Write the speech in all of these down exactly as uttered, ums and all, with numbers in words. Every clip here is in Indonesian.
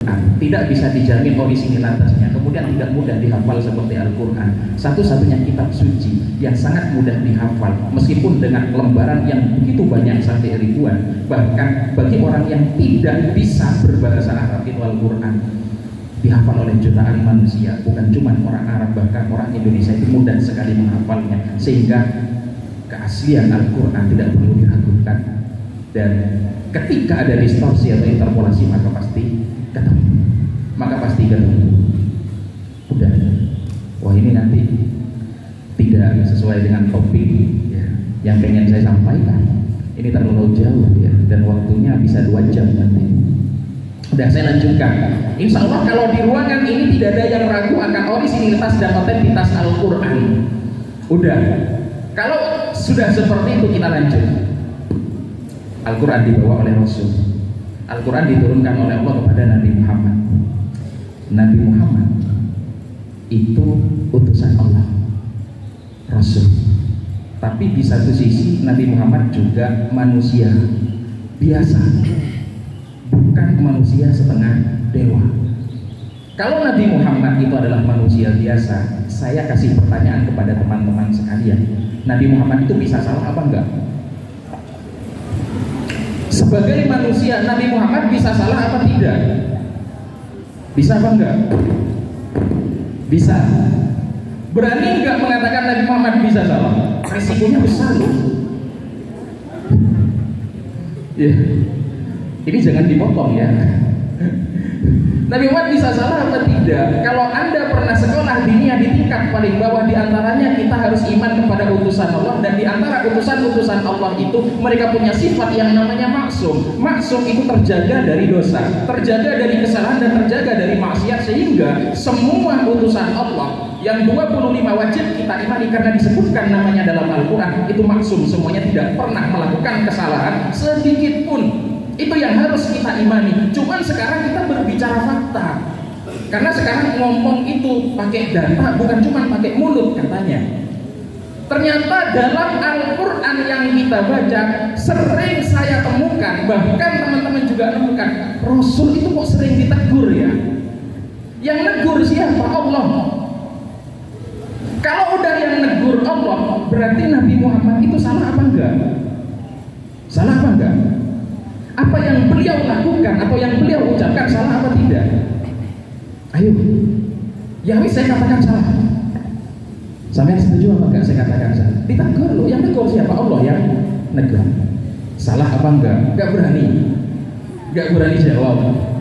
tidak bisa dijamin orisinilitasnya, kemudian tidak mudah dihafal seperti Al-Quran. Satu-satunya kitab suci yang sangat mudah dihafal, meskipun dengan lembaran yang begitu banyak sampai ribuan. Bahkan bagi orang yang tidak bisa berbahasa Arab, itu Al-Quran dihafal oleh jutaan manusia, bukan cuma orang Arab, bahkan orang Indonesia itu mudah sekali menghafalnya, sehingga keaslian Al-Quran tidak perlu diragukan. Dan ketika ada distorsi atau interpolasi, maka pasti ketemu, maka pasti ketemu. Udah, wah ini nanti tidak sesuai dengan topik ya, yang pengen saya sampaikan. Ini terlalu jauh ya, dan waktunya bisa dua jam nanti. Udah, saya lanjutkan. Insya Allah kalau di ruangan ini tidak ada yang ragu akan orisinilitas dan otentitas Al-Quran. Udah, kalau sudah seperti itu kita lanjut. Al-Quran dibawa oleh Rasul. Al-Quran diturunkan oleh Allah kepada Nabi Muhammad. Nabi Muhammad itu utusan Allah, Rasul. Tapi di satu sisi Nabi Muhammad juga manusia biasa, bukan manusia setengah dewa. Kalau Nabi Muhammad itu adalah manusia biasa, saya kasih pertanyaan kepada teman-teman sekalian, Nabi Muhammad itu bisa salah apa enggak? Sebagai manusia, Nabi Muhammad bisa salah apa tidak? Bisa apa enggak? Bisa. Berani enggak mengatakan Nabi Muhammad bisa salah? Resikonya besar loh. Ya. Ini jangan dipotong ya. Nabi Muhammad bisa salah atau tidak? Kalau Anda pernah sekolah dunia di tingkat paling bawah, diantaranya kita harus iman kepada utusan Allah, dan diantara utusan-utusan Allah itu mereka punya sifat yang namanya maksum. Maksum itu terjaga dari dosa, terjaga dari kesalahan, dan terjaga dari maksiat, sehingga semua utusan Allah yang dua puluh lima wajib kita imani karena disebutkan namanya dalam Al-Quran itu maksum, semuanya tidak pernah melakukan kesalahan sedikit pun. Itu yang harus kita imani. Cuman sekarang kita berbicara fakta, karena sekarang ngomong itu pakai data, bukan cuma pakai mulut katanya. Ternyata dalam Al-Quran yang kita baca sering saya temukan, bahkan teman-teman juga temukan, Rasul itu kok sering ditegur ya. Yang negur siapa? Allah. Kalau udah yang negur Allah, berarti Nabi Muhammad itu salah apa enggak? Salah apa enggak? Apa yang beliau lakukan atau yang beliau ucapkan salah apa tidak? Ayo, ya wis saya katakan salah. Sampai setuju apa enggak saya katakan salah? Ditegur loh, yang negur siapa? Allah yang negur. Salah apa enggak? Enggak berani, enggak berani jawab.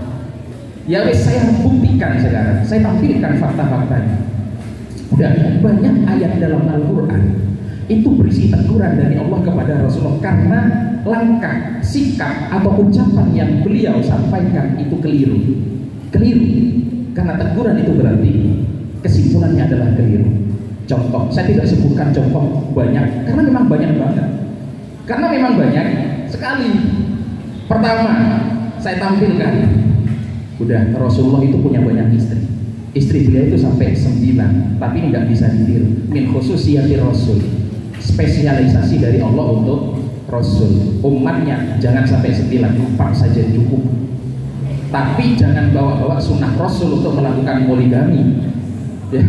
Ya wis saya buktikan sekarang, saya tampilkan fakta-faktanya. Udah, banyak ayat dalam Al-Quran itu berisi teguran dari Allah kepada Rasulullah karena langkah, sikap atau ucapan yang beliau sampaikan itu keliru. Keliru. Karena teguran itu berarti kesimpulannya adalah keliru. Contoh, saya tidak sebutkan contoh banyak karena memang banyak banget. Karena memang banyak sekali. Pertama, saya tampilkan. Udah, Rasulullah itu punya banyak istri. Istri beliau itu sampai sembilan, tapi ini nggak bisa ditiru. Min khususiyati Rasul, spesialisasi dari Allah untuk Rasul. Umatnya jangan sampai sembilan, empat saja cukup. Tapi jangan bawa-bawa sunnah Rasul untuk melakukan poligami. Ya.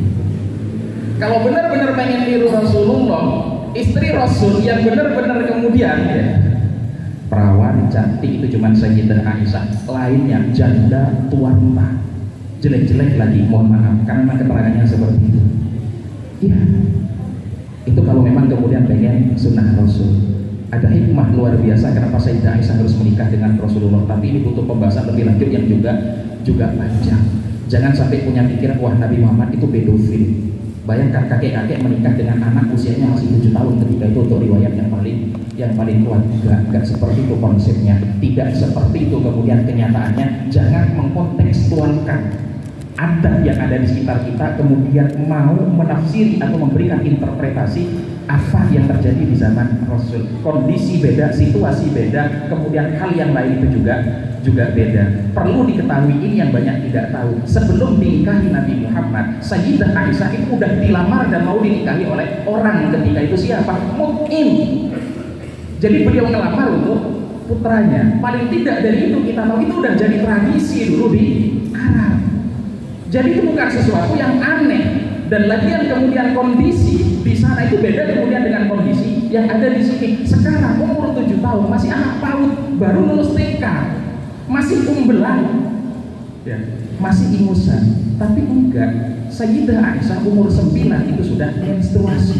Kalau benar-benar pengen tiru Rasulullah, istri Rasul yang benar-benar kemudian ya, perawan cantik itu cuma Sayyidah Aisyah, lainnya janda tuanta. Jelek-jelek lagi, mohon maaf, karena memang keterangannya seperti itu. Iya, itu kalau memang kemudian pengen sunnah Rasul. Ada hikmah luar biasa kenapa Sayyidah Aisyah harus menikah dengan Rasulullah. Tapi ini butuh pembahasan lebih lanjut yang juga juga panjang. Jangan sampai punya pikiran wah Nabi Muhammad itu pedofil. Bayangkan kakek-kakek menikah dengan anak usianya masih tujuh tahun ketika itu, untuk riwayat yang paling yang paling kuat. Enggak, enggak seperti itu konsepnya. Tidak seperti itu kemudian kenyataannya. Jangan mengkontekstualkan adat yang ada di sekitar kita kemudian mau menafsiri atau memberikan interpretasi apa yang terjadi di zaman Rasul. Kondisi beda, situasi beda, kemudian hal yang lain itu juga juga beda. Perlu diketahui, ini yang banyak tidak tahu. Sebelum dinikahi Nabi Muhammad, Sayyidah Aisyah itu sudah dilamar dan mau dinikahi oleh orang ketika itu siapa? Mut'im. Jadi beliau ngelamar untuk putranya. Paling tidak dari itu kita tahu itu udah jadi tradisi dulu di Arab. Jadi itu bukan sesuatu yang aneh. Dan lagian kemudian kondisi di sana itu beda kemudian dengan kondisi yang ada di sini. Sekarang umur tujuh tahun masih anak PAUD, baru lulus T K, masih umbelan, ya, masih ingusan. Tapi enggak, Sayyidah Aisyah umur sembilan itu sudah menstruasi.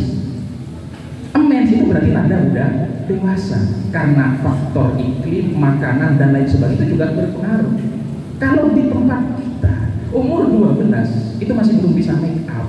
Mens itu berarti tanda udah dewasa, karena faktor iklim, makanan dan lain sebagainya itu juga berpengaruh. Kalau di tempat kita umur dua belas itu masih belum bisa make up.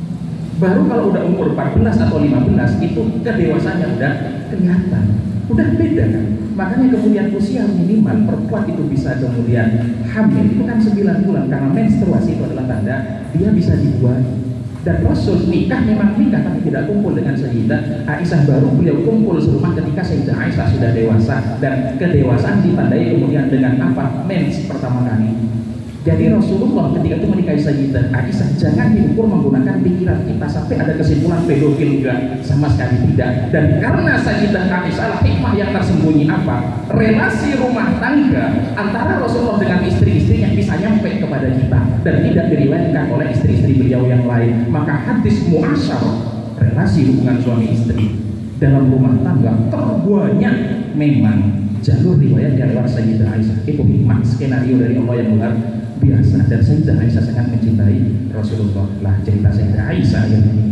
Baru kalau udah umur empat belas atau lima belas itu kedewasaannya udah kelihatan. Udah beda kan? Makanya kemudian usia minimal perempuan itu bisa kemudian hamil itu kan sembilan bulan, karena menstruasi itu adalah tanda dia bisa dibuat. Dan Rasul nikah memang nikah tapi tidak kumpul dengan Sayyidah Aisyah, baru beliau kumpul serumah ketika Sayyidah Aisyah sudah dewasa, dan kedewasaan ditandai kemudian dengan apa? Mens pertama kali. Jadi Rasulullah ketika itu menikahi Sayyidah Aisyah jangan diukur menggunakan pikiran kita sampai ada kesimpulan pedofil, enggak, sama sekali tidak. Dan karena Sayyidah Aisyah hikmah yang tersembunyi apa? Relasi rumah tangga antara Rasulullah dengan istri-istrinya bisa nyampe kepada kita dan tidak diriwayatkan oleh istri-istri beliau yang lain. Maka hadis muasyarah, relasi hubungan suami istri dalam rumah tangga terbanyak memang jalur riwayatnya lewat Sayyidah Aisyah. Itu hikmah skenario dari Allah yang luar biasa. Dan Sayyidah Aisyah sangat mencintai Rasulullah. Lah cerita Sayyidah Aisyah yang ini.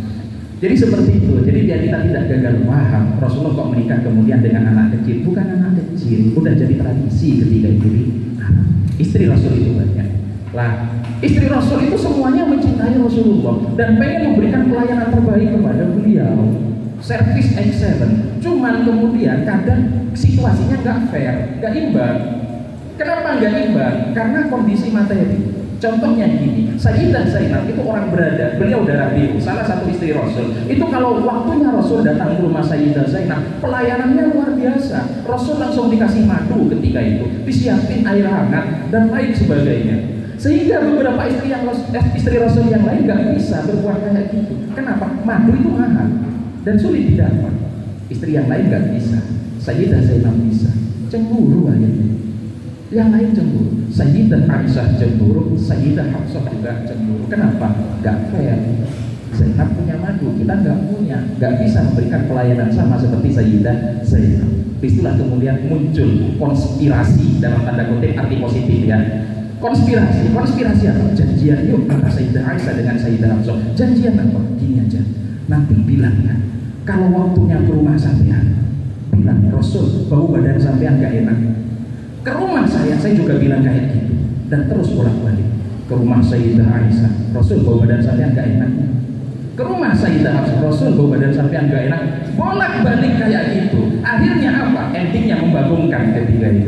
Jadi seperti itu. Jadi biar kita tidak gagal paham, Rasulullah kok menikah kemudian dengan anak kecil. Bukan anak kecil, udah jadi tradisi ketika itu di Arab. Istri Rasul itu banyak. Lah istri Rasul itu semuanya mencintai Rasulullah dan pengen memberikan pelayanan terbaik kepada beliau. Service excellent. Cuman kemudian kadang situasinya nggak fair, nggak imbang. Kenapa nggak imbang? Karena kondisi materi. Contohnya gini, Sayyidah Zainab itu orang berada, beliau darah biru, salah satu istri Rasul. Itu kalau waktunya Rasul datang ke rumah Sayyidah Zainab, pelayanannya luar biasa. Rasul langsung dikasih madu ketika itu, disiapin air hangat dan lain sebagainya. Sehingga beberapa istri yang eh, istri Rasul yang lain nggak bisa berbuat kayak gitu. Kenapa? Madu itu mahal dan sulit didapat. Istri yang lain nggak bisa, Sayyidah Zainab bisa. Cemburu akhirnya. Yang lain cemburu. Sayyidah Aisyah cemburu, Sayyidah Hafsah juga cemburu. Kenapa? Gak fair. Zainab punya madu, kita nggak punya, nggak bisa memberikan pelayanan sama seperti Sayyidah Zainab. Disitulah kemudian muncul konspirasi dalam tanda kutip arti positif ya. Konspirasi, konspirasi apa? Janjian yuk antara Sayyidah Aisyah dengan Sayyidah Hafsah. Janjian apa? Gini aja. Nanti bilang ya, kalau waktunya ke rumah sampean, bilang Rasul bau badan sampean gak enak. Ke rumah saya, saya juga bilang kayak gitu. Dan terus bolak-balik. Ke rumah Sayyidah Aisyah, Rasul bau badan sampean gak enak. Ke rumah Sayyidah Hafsah, Rasul bau badan sampean gak enak. Bolak-balik kayak gitu. Akhirnya apa? Endingnya membagongkan ketika itu.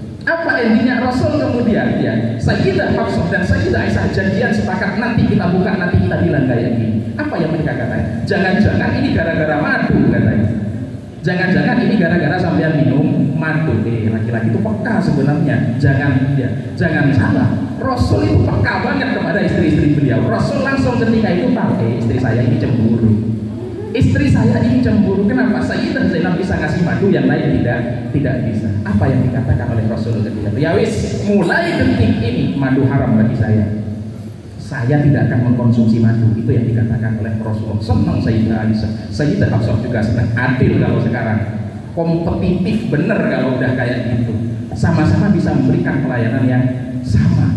Apa endingnya? Rasul kemudian ya, Sayyidah Hafsah dan Sayyidah Aisyah janjian sepakat nanti kita buka, nanti kita bilang kayak gini. Apa yang mereka katakan? Jangan-jangan ini gara-gara madu katanya. Jangan-jangan ini gara-gara sampean minum madu. Eh, laki-laki itu peka sebenarnya. Jangan ya, jangan salah. Rasul itu peka banget kepada istri-istri beliau. Rasul langsung ketika itu tahu, eh istri saya ini cemburu. Istri saya ini cemburu. Kenapa? Sayyidah Zainab bisa ngasih madu, yang lain tidak tidak bisa. Apa yang dikatakan oleh Rasul ketika itu? Ya wis, mulai detik ini madu haram bagi saya. Saya tidak akan mengkonsumsi madu. Itu yang dikatakan oleh Rasulullah. Senang Sayyidah Aisyah. Sayyidah Hafsah juga senang. Adil kalau sekarang. Kompetitif bener kalau udah kayak gitu. Sama-sama bisa memberikan pelayanan yang sama.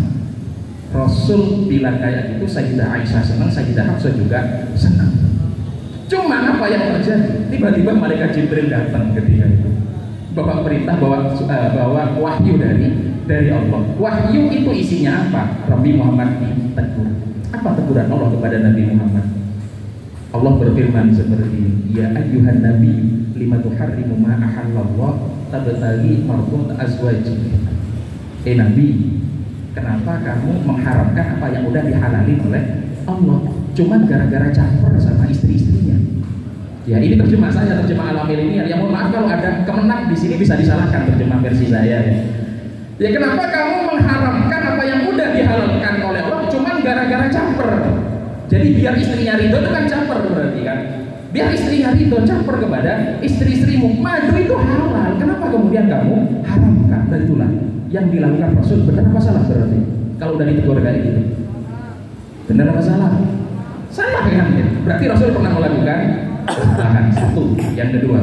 Rasul bilang kayak gitu, Sayyidah Aisyah senang, Sayyidah Hafsah juga senang. Cuma apa yang terjadi? Tiba-tiba malaikat Jibril datang ketika itu. Bapak perintah bawa uh, bawa wahyu dari dari Allah. Wahyu itu isinya apa? Nabi Muhammad ditegur. Apa teguran Allah kepada Nabi Muhammad? Allah berfirman seperti ini, ya ayyuhan nabi lima tuharrimu ma ahallallah tabtaghi mardhat azwajik. Eh Nabi, kenapa kamu mengharapkan apa yang udah dihalalin oleh Allah? Cuman gara-gara campur sama istri-istrinya. Ya ini terjemah saya, terjemah ala milenial. Ya mohon maaf kalau ada kemenak di sini bisa disalahkan terjemah versi saya ya. Ya kenapa kamu mengharamkan apa yang udah dihalalkan oleh Allah cuman gara-gara caper? Jadi biar istrinya ridho itu kan caper berarti kan. Biar istrinya ridho, campur kepada istri-istrimu. Madu itu halal, kenapa kemudian kamu haramkan? Dan itulah yang dilakukan Rasul. Benar apa salah berarti? Kalau udah ditegur kayak gitu, benar apa salah? Salah kan? Berarti Rasul pernah melakukan kesalahan. Satu. Yang kedua,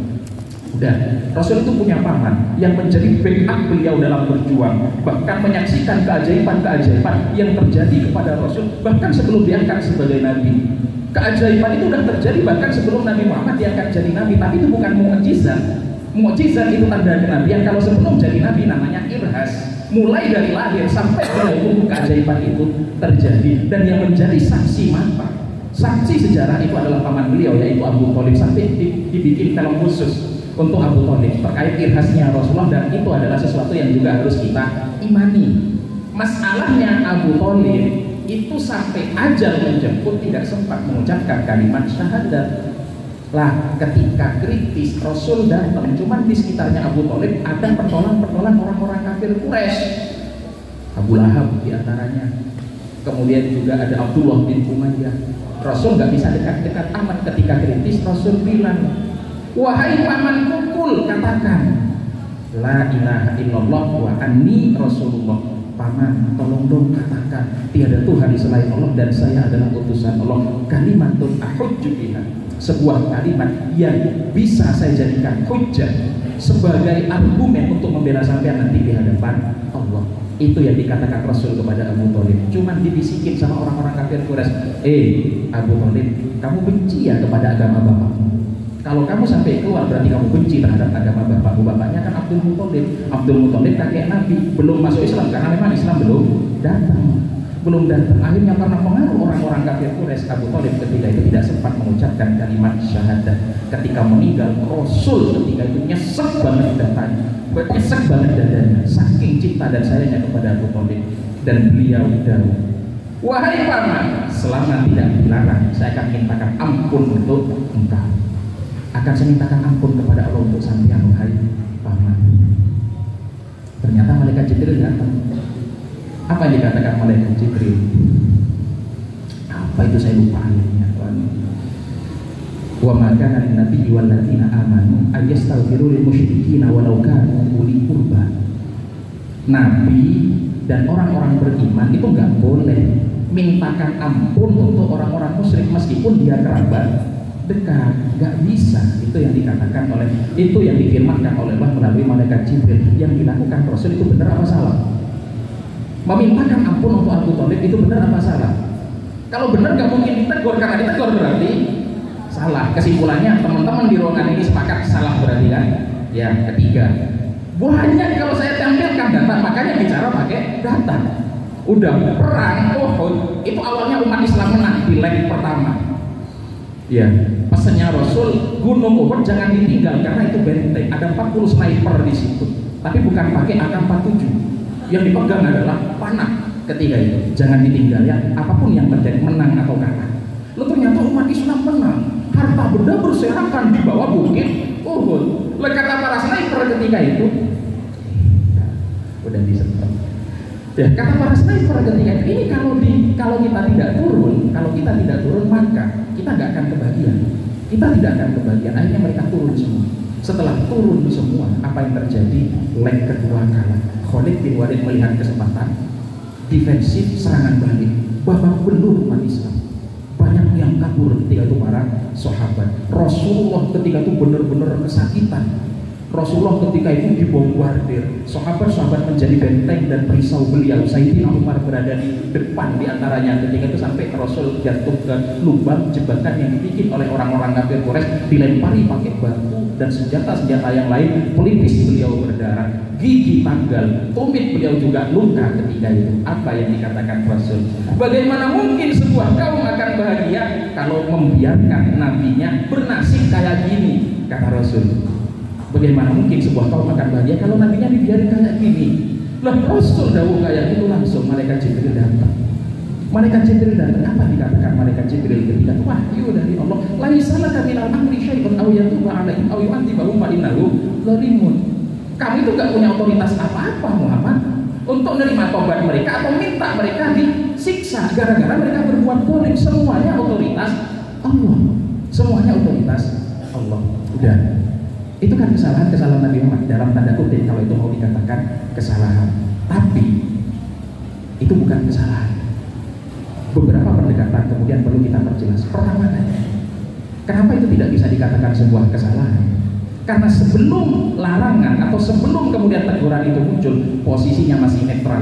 udah, Rasul itu punya paman yang menjadi backup beliau dalam berjuang, bahkan menyaksikan keajaiban-keajaiban yang terjadi kepada Rasul bahkan sebelum diangkat sebagai nabi. Keajaiban itu sudah terjadi bahkan sebelum Nabi Muhammad diangkat jadi nabi, tapi itu bukan mukjizat. Mukjizat itu tanda kenabian. Kalau sebelum jadi nabi namanya irhas. Mulai dari lahir sampai beliau keajaiban itu terjadi, dan yang menjadi saksi mata, saksi sejarah itu adalah paman beliau yaitu Abu Thalib. Sampai dibikin film khusus untuk Abu Thalib terkait irhasnya Rasulullah, dan itu adalah sesuatu yang juga harus kita imani. Masalahnya Abu Thalib itu sampai ajal menjemput tidak sempat mengucapkan kalimat syahadat. Lah ketika kritis Rasul datang, cuman di sekitarnya Abu Thalib ada pertolongan-pertolongan orang-orang kafir Quraisy, Abu Lahab diantaranya, kemudian juga ada Abdullah bin Umayyah. Rasul nggak bisa dekat-dekat amat ketika kritis. Rasul bilang, wahai paman kukul, katakan la ilaha illallah wa anni rasulullah. Paman, tolong dong katakan tiada Tuhan selain Allah dan saya adalah utusan Allah. Kalimatun ahujju biha, sebuah kalimat yang bisa saya jadikan hujjah sebagai argumen untuk membela sampean nanti di hadapan Allah. Itu yang dikatakan Rasul kepada Abu Thalib. Cuman dibisikin sama orang-orang kafir Quraisy, eh Abu Thalib, kamu benci ya kepada agama bapakmu. Kalau kamu sampai keluar berarti kamu benci terhadap agama bapakmu. Bapaknya kan Abdul Muthalib. Abdul Muthalib kakek Nabi, belum masuk Islam karena memang Islam belum datang. Belum datang. Akhirnya karena pengaruh orang-orang kafir Quraisy, Abu Thalib ketika itu tidak sempat mengucapkan kalimat syahadat. Ketika meninggal, Rasul ketika itu nyesek banget datanya, nyesek banget dadanya, saking cinta dan sayangnya kepada Abu Thalib. Dan beliau dawuh, wahai paman, selama tidak dilarang, saya akan mintakan ampun untuk engkau. Akan saya mintakan ampun kepada Allah untuk sampean, wahai paman. Ternyata malaikat Jibril datang. Apa yang dikatakan malaikat Jibril? Apa itu saya lupa ayatnya. Wa ma kana lin-nabiyyi wal ladzina amanu ayastaghfiru lil musyrikina walau kanu uli qurba. Nabi dan orang-orang beriman itu enggak boleh mintakan ampun untuk orang-orang musyrik meskipun dia kerabat dekat, nggak bisa. Itu yang dikatakan oleh, itu yang difirmankan oleh Allah melalui malaikat Jibril. Yang dilakukan Rasul itu benar apa salah? Memintakan ampun untuk Abu Thalib itu benar apa salah? Kalau benar nggak mungkin ditegur, karena ditegur berarti salah. Kesimpulannya teman-teman di ruangan ini sepakat salah berarti kan? Ya, ketiga, banyak kalau saya tampilkan data, makanya bicara pakai data. Udah perang Uhud itu awalnya umat Islam menang di leg pertama. Ya, pesannya Rasul, gunung Uhud jangan ditinggal karena itu benteng. Ada empat puluh sniper di situ, tapi bukan pakai A K empat puluh tujuh. Yang dipegang adalah panah ketika itu. Jangan ditinggal ya, apapun yang terjadi, menang atau kalah. Lalu ternyata umat Islam menang. Harta benda berserakan di bawah bukit Uhud. Lalu kata para sniper ketika itu, udah disemprot. Ya, kata para sniper ketika itu, ini kalau di kalau kita tidak turun, kalau kita tidak turun maka kita nggak akan kebagian. Kita tidak akan kebagian. Akhirnya mereka turun semua. Setelah turun semua, apa yang terjadi? Leg kedua kalah. Khalid bin Walid melihat kesempatan defensif, serangan balik, babak belur umat Islam. Banyak yang kabur ketika itu para sahabat. Rasulullah ketika itu benar-benar kesakitan. Rasulullah ketika itu dibombardir, sahabat-sahabat menjadi benteng dan perisau beliau. Sayyidina Umar berada di depan di antaranya ketika itu sampai Rasul jatuh ke lubang jebakan yang dibikin oleh orang-orang kafir Quraisy, dilempari pakai batu dan senjata-senjata yang lain, pelipis beliau berdarah, gigi tanggal, tumit beliau juga luka ketika itu. Apa yang dikatakan Rasul? Bagaimana mungkin sebuah kaum akan bahagia kalau membiarkan nabinya bernasib kayak gini? Kata Rasul. Bagaimana mungkin sebuah kaum akan bahagia kalau nabinya dibiarkan kayak gini? Lah Rasul dawuh kayak itu, langsung malaikat Jibril datang. Malaikat Jibril datang. Apa dikatakan malaikat Jibril ketika wahyu dari Allah? Laisa laka minal amri syai'un aw yatuba 'alaihim aw yu'adzibahum fa innahu dzalimun. Kamu itu gak punya otoritas apa-apa Muhammad untuk menerima tobat mereka atau minta mereka disiksa gara-gara mereka berbuat zalim. Semuanya otoritas Allah. semuanya otoritas Allah. Udah, itu kan kesalahan-kesalahan Nabi Muhammad dalam tanda kutip kalau itu mau dikatakan kesalahan, tapi itu bukan kesalahan. Beberapa pendekatan kemudian perlu kita perjelas. Pertama, kenapa itu tidak bisa dikatakan sebuah kesalahan? Karena sebelum larangan atau sebelum kemudian teguran itu muncul, posisinya masih netral.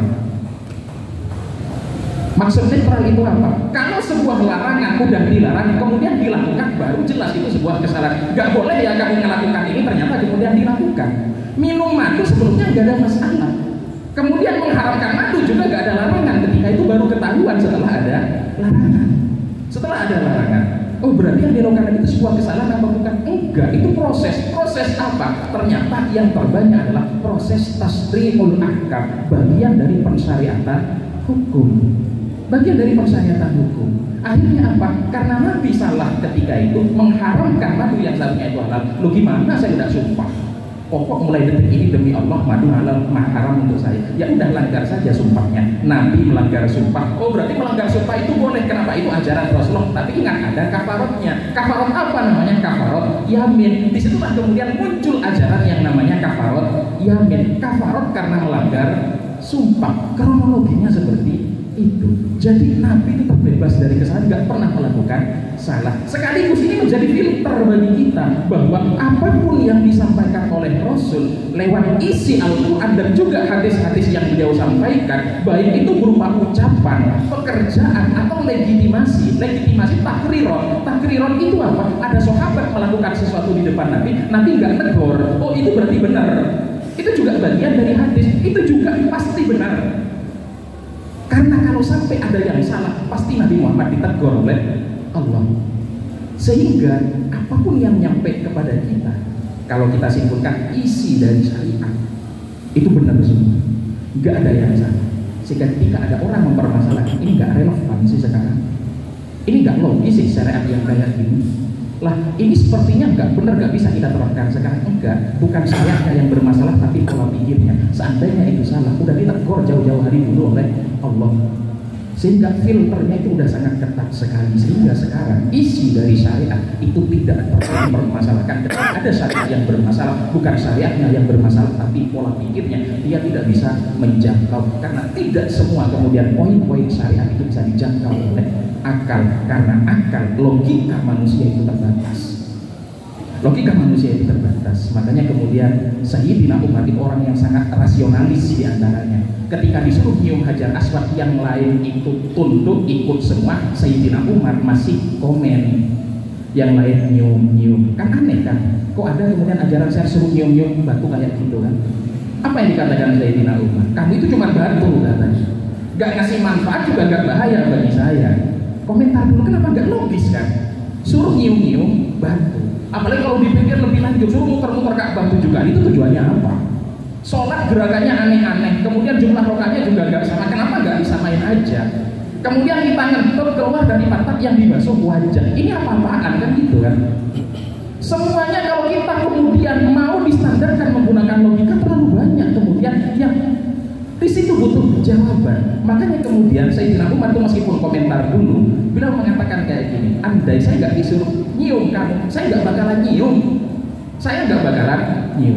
Maksud netral itu apa? Kalau sebuah larangan udah dilarang, kemudian dilakukan, baru jelas itu sebuah kesalahan. Gak boleh ya kamu melakukan ini, ternyata kemudian dilakukan. Minum madu sebelumnya gak ada masalah. Kemudian mengharamkan madu juga gak ada larangan. Ketika itu baru ketahuan setelah ada larangan. Setelah ada larangan, oh berarti yang dilakukan itu sebuah kesalahan apa bukan? Enggak, itu proses. Proses apa? Ternyata yang terbanyak adalah proses tasrihul ahkam, bagian dari pensyariatan hukum. Bagian dari pensyariatan hukum. Akhirnya apa? Karena Nabi salah ketika itu mengharamkan madu yang seharusnya itu halal. Lu gimana saya udah sumpah? Pokok mulai detik ini demi Allah madu halal haram untuk saya. Ya udah langgar saja sumpahnya. Nabi melanggar sumpah. Oh berarti melanggar sumpah itu boleh. Kenapa? Itu ajaran Rasulullah. Tapi ingat ada kafarotnya. Kafarot apa namanya? Kafarot yamin. Disitulah kemudian muncul ajaran yang namanya kafarot yamin. Kafarot karena melanggar sumpah. Kronologinya seperti itu. Jadi Nabi itu terbebas dari kesalahan, nggak pernah melakukan salah. Sekaligus ini menjadi filter bagi kita bahwa apapun yang disampaikan oleh Rasul lewat isi Al-Quran dan juga hadis-hadis yang beliau sampaikan, baik itu berupa ucapan, pekerjaan atau legitimasi. Legitimasi takriron. Takriron itu apa? Ada sahabat melakukan sesuatu di depan Nabi, Nabi nggak tegur. Oh itu berarti benar. Itu juga bagian dari hadis. Itu juga pasti benar. Karena kalau sampai ada yang salah, pasti Nabi Muhammad ditegur oleh Allah. Sehingga apapun yang nyampe kepada kita, kalau kita simpulkan isi dari syariat, itu benar semua, nggak ada yang salah. Sehingga ketika ada orang mempermasalahkan, ini nggak relevan sih sekarang, ini nggak logis sih syariat yang kayak gini. Lah ini sepertinya nggak benar, nggak bisa kita terapkan sekarang. Enggak, bukan syariatnya yang bermasalah, tapi pola pikirnya. Seandainya itu salah, udah ditegur jauh-jauh hari dulu oleh Allah. Sehingga filternya itu udah sangat ketat sekali. Sehingga sekarang isi dari syariat itu tidak pernah mempermasalahkan. Ada syariat yang bermasalah, bukan syariatnya yang bermasalah, tapi pola pikirnya. Dia tidak bisa menjangkau. Karena tidak semua kemudian poin-poin syariat itu bisa dijangkau oleh akal. Karena akal, logika manusia itu terbatas. Logika manusia itu terbatas. Makanya kemudian Sayyidina Umar itu orang yang sangat rasionalis diantaranya. Ketika disuruh nyium Hajar Aswad, yang lain itu tunduk ikut semua, Sayyidina Umar masih komen. Yang lain nyium-nyium. Kan aneh kan? Kok ada kemudian ajaran saya suruh nyium-nyium batu kayak gitu kan? Apa yang dikatakan Sayyidina Umar? Kamu itu cuma batu katanya. Gak ngasih manfaat juga gak bahaya bagi saya. Komentar dulu, kenapa gak logis kan? Suruh nyium-nyium batu. Apalagi kalau dipikir lebih lanjut, suruh muter-muter Ka'bah itu juga, itu tujuannya apa? Sholat gerakannya aneh-aneh, kemudian jumlah rakaatnya juga gak sama. Kenapa gak disamain aja? Kemudian di tangan keluar dari pantat yang dibasuh wajah. Ini apa-apaan kan gitu kan? Semuanya kalau kita kemudian mau distandarkan menggunakan logika terlalu banyak kemudian yang di situ butuh jawaban. Makanya kemudian Sayyidina Umar itu meskipun komentar dulu, beliau mengatakan kayak gini, andai saya nggak disuruh nyium kamu, saya nggak bakalan nyium, saya nggak bakalan nyium.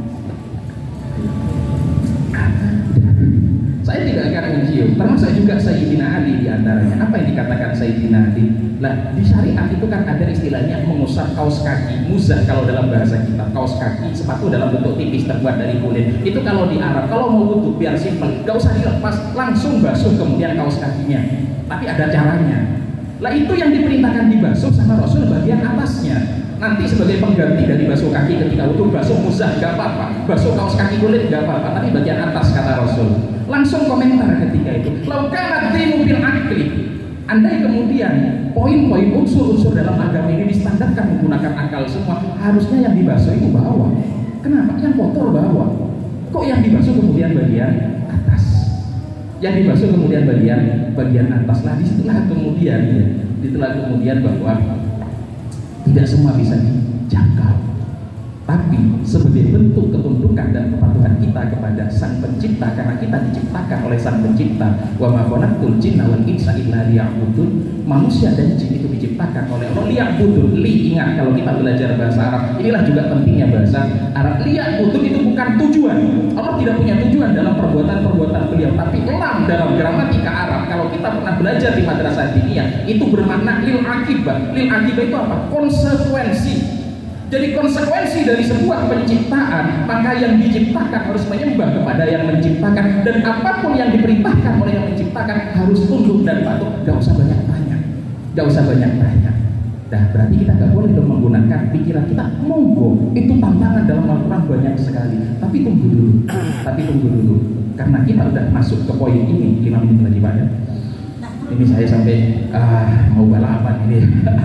Saya tidak akan mencium, termasuk juga Sayyidina Ali diantaranya. Apa yang dikatakan Sayyidina Ali? Lah di syariat itu kan ada istilahnya mengusap kaos kaki, muzah kalau dalam bahasa kita, kaos kaki, sepatu dalam bentuk tipis terbuat dari kulit. Itu kalau di Arab, kalau mau wudhu biar simpel, gak usah dilepas, langsung basuh kemudian kaos kakinya. Tapi ada caranya. Lah itu yang diperintahkan dibasuh sama Rasul bagian atasnya. Nanti sebagai pengganti dari basuh kaki ketika wudhu, basuh muzah gak apa-apa, basuh kaos kaki kulit gak apa-apa, tapi bagian atas kata Rasul. Langsung komentar ketika itu, laukanat dinu bil akli. Andai kemudian poin-poin unsur-unsur dalam agama ini distandarkan menggunakan akal semua, harusnya yang dibasuh itu bawah. Kenapa? Yang kotor bawah. Kok yang dibasuh kemudian bagian atas? Yang dibasuh kemudian bagian bagian atas. Nah disitulah kemudian ya, disitulah kemudian bahwa tidak semua bisa dijangkau. Tapi sebagai bentuk ketundukan dan kepatuhan kita kepada Sang Pencipta, karena kita diciptakan oleh Sang Pencipta, wa ma khalaqtul jinna wal insa illa liya'budun, manusia dan jin itu diciptakan oleh Allah liya'budun. Li, ingat kalau kita belajar bahasa Arab, inilah juga pentingnya bahasa Arab. Liya'budun itu bukan tujuan. Allah tidak punya tujuan dalam perbuatan-perbuatan beliau, tapi lam dalam gramatika Arab, kalau kita pernah belajar di madrasah diniyah, itu bermakna lil akibah. Lil akibah itu apa? Konsekuensi. Jadi konsekuensi dari sebuah penciptaan, maka yang diciptakan harus menyembah kepada yang menciptakan, dan apapun yang diperintahkan oleh yang menciptakan harus tunduk dan patuh. Gak usah banyak tanya, gak usah banyak tanya. Nah, berarti kita gak boleh dong menggunakan pikiran kita. Monggo, itu tantangan dalam Al-Quran banyak sekali. Tapi tunggu dulu, tapi tunggu dulu, karena kita udah masuk ke poin ini lima menit lagi Pak ya. Ini saya sampai ah, mau balapan ini.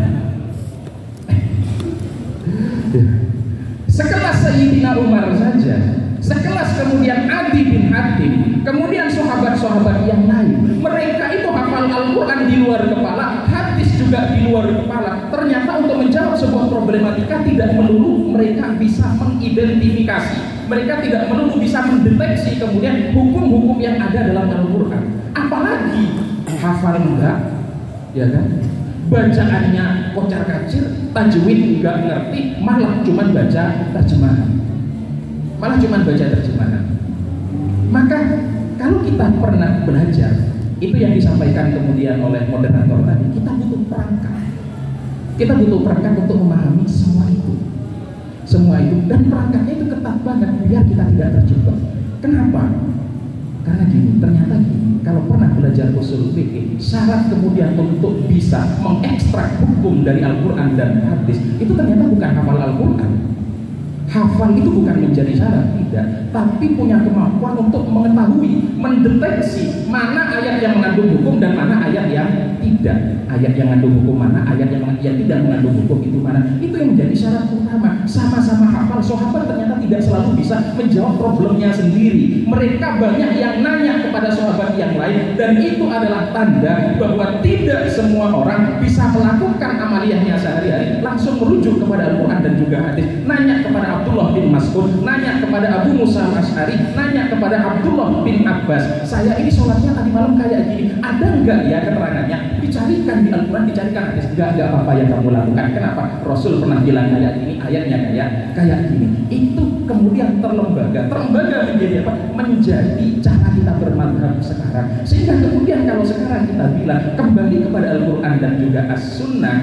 Sekelas Sayyidina Umar saja, sekelas kemudian Adi bin Hatim, kemudian sahabat-sahabat yang lain, mereka itu hafal Al-Quran di luar kepala, hadis juga di luar kepala. Ternyata untuk menjawab sebuah problematika tidak melulu mereka bisa mengidentifikasi, mereka tidak melulu bisa mendeteksi kemudian hukum-hukum yang ada dalam Al-Quran. Apalagi hafal enggak, ya kan? Bacaannya kocar-kacir, tajwid nggak ngerti, malah cuman baca terjemahan, malah cuman baca terjemahan. Maka kalau kita pernah belajar, itu yang disampaikan kemudian oleh moderator tadi, kita butuh perangkat, kita butuh perangkat untuk memahami semua itu, semua itu, dan perangkatnya itu ketat banget biar kita tidak terjebak. Kenapa? Karena gini, ternyata gini, kalau pernah belajar usul fikih, syarat kemudian untuk bisa mengekstrak hukum dari Al-Quran dan hadis, itu ternyata bukan hafal Al-Quran. Hafal itu bukan menjadi syarat, tidak, tapi punya kemampuan untuk mengetahui, mendeteksi mana ayat yang mengandung hukum dan mana ayat yang tidak. Ayat yang mengandung hukum mana, ayat yang, yang tidak mengandung hukum itu mana. Itu yang menjadi syarat utama. Sama-sama hafal, sahabat ternyata tidak selalu bisa menjawab problemnya sendiri. Mereka banyak yang nanya kepada sahabat yang lain, dan itu adalah tanda bahwa tidak semua orang bisa melakukan amaliyahnya sehari-hari langsung merujuk kepada Al-Quran dan juga hadis. Nanya kepada Abdullah bin Mas'ud, nanya kepada Abu Musa al-Asy'ari, nanya kepada Abdullah bin Abbas, saya ini sholatnya tadi malam kayak gini, ada enggak ya keterangannya? Dicarikan di Al-Quran, dicarikan hadis. Enggak, enggak apa-apa yang kamu lakukan. Kenapa? Rasul pernah bilang kayak gini, ayatnya kayak kayak gini. Itu kemudian terlembaga, terlembaga menjadi apa? Menjadi cara kita bermadhab sekarang. Sehingga kemudian kalau sekarang kita bilang kembali kepada Al-Quran dan juga As-Sunnah,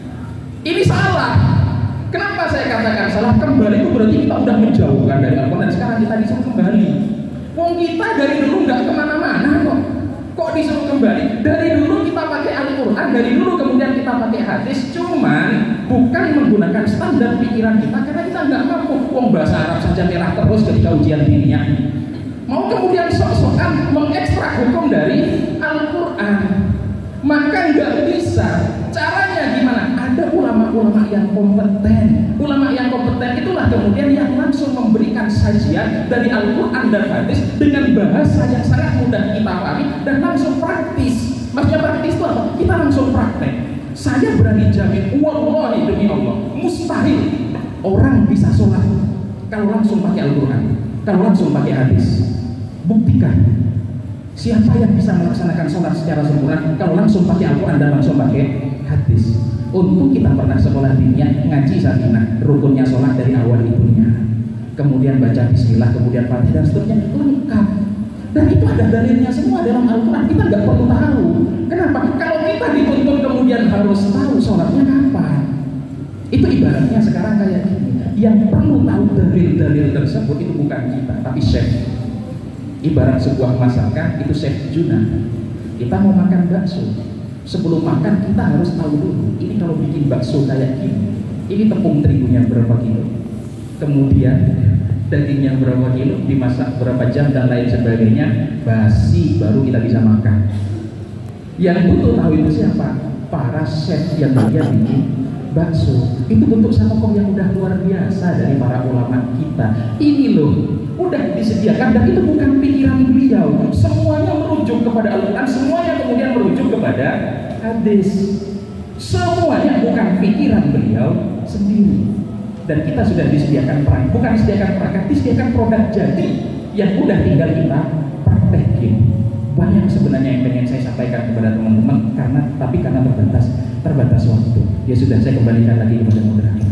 ini salah. Kenapa saya katakan salah? Kembali itu berarti kita udah menjauhkan dari Al-Quran, dan sekarang kita disuruh kembali. Wong kita dari dulu nggak kemana-mana kok. Kok disuruh kembali? Dari dulu kita pakai Al-Quran, dari dulu kemudian kita pakai hadis, cuman bukan menggunakan standar pikiran kita karena kita nggak mampu. Wong bahasa Arab saja merah terus ketika ujian dirinya. Mau kemudian sok-sokan mengekstrak hukum dari Al-Quran, maka nggak bisa. Caranya gimana? Ada ulama-ulama yang kompeten. Ulama yang kompeten itulah kemudian yang langsung memberikan sajian dari Al-Quran dan hadis dengan bahasa yang sangat mudah kita pahami dan langsung praktis. Maksudnya praktis itu apa? Kita langsung praktek. Saya berani jamin, wallahi demi Allah, mustahil orang bisa sholat kalau langsung pakai Al-Quran, kalau langsung pakai hadis. Buktikan. Siapa yang bisa melaksanakan sholat secara sempurna kalau langsung pakai Al-Quran dan langsung pakai hadis? Untuk kita pernah sekolah diniyah, ngaji sakinah, rukunnya sholat dari awal itunya, kemudian baca bismillah, kemudian fatihah dan seterusnya, lengkap. Dan itu ada dalilnya semua dalam Al-Quran. Kita nggak perlu tahu. Kenapa? Kalau kita dituntut kemudian harus tahu sholatnya kapan. Itu ibaratnya sekarang kayak gini. Yang perlu tahu dalil-dalil tersebut itu bukan kita, tapi chef. Ibarat sebuah masakan itu chef Juna. Kita mau makan bakso, sebelum makan kita harus tahu dulu, ini kalau bikin bakso kayak gini, ini tepung terigunya berapa kilo, kemudian dagingnya berapa kilo, dimasak berapa jam dan lain sebagainya, basi baru kita bisa makan. Yang butuh tahu itu siapa? Para chef yang dia bikin bakso. Itu bentuk sakokom yang udah luar biasa dari para ulama kita. Ini loh, udah disediakan, dan itu bukan pikiran beliau. Semuanya merujuk kepada Al-Quran, semuanya kemudian merujuk kepada hadis. Semuanya bukan pikiran beliau sendiri. dan kita sudah disediakan perangkat, bukan disediakan perangkat, disediakan produk jadi yang udah tinggal kita praktekin. Banyak sebenarnya yang pengen saya sampaikan kepada teman-teman, karena tapi karena terbatas terbatas waktu. Ya sudah, saya kembalikan lagi kepada moderator.